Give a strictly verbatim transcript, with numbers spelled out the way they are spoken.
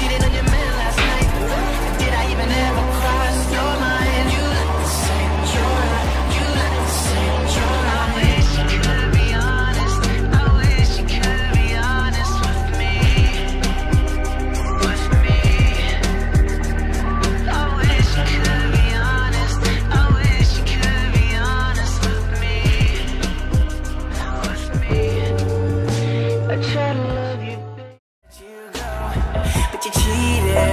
cheated on your man last night. Did I even ever cross your mind? You look the same, you're right. You look the same, you're right. I wish you could be honest. I wish you could be honest with me. With me. I wish you could be honest. I wish you could be honest with me. With me. I try to love you, but you go, but you cheated.